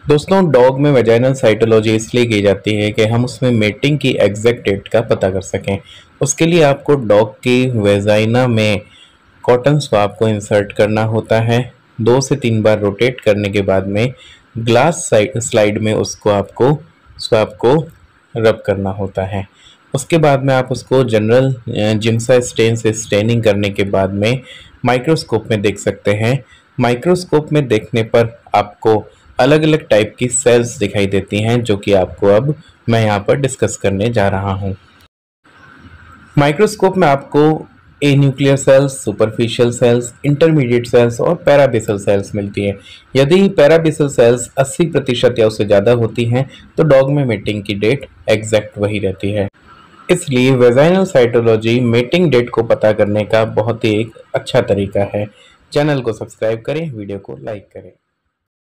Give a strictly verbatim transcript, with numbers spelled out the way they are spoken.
दोस्तों, डॉग में vaginal cytology इसलिए की जाती है कि हम उसमें मेटिंग की एग्जैक्ट डेट का पता कर सकें। उसके लिए आपको डॉग की वेजाइना में कॉटन स्वाब को इंसर्ट करना होता है। दो से तीन बार रोटेट करने के बाद में ग्लास स्लाइड में उसको आपको स्वाब को रब करना होता है। उसके बाद में आप उसको जनरल जिम्सा स्टेन से स्टेनिंग करने के बाद में माइक्रोस्कोप में देख सकते हैं। माइक्रोस्कोप में देखने पर आपको अलग अलग टाइप की सेल्स दिखाई देती हैं, जो कि आपको अब मैं यहाँ पर डिस्कस करने जा रहा हूँ। माइक्रोस्कोप में आपको a nuclear cells, superficial cells, intermediate cells और पैराबेसल सेल्स मिलती है। यदि पैराबेसल सेल्स अस्सी प्रतिशत या उससे ज़्यादा होती हैं तो डॉग में मेटिंग की डेट एग्जैक्ट वही रहती है। इसलिए वेजाइनल साइटोलॉजी मेटिंग डेट को पता करने का बहुत ही एक अच्छा तरीका है। चैनल को सब्सक्राइब करें, वीडियो को लाइक करें।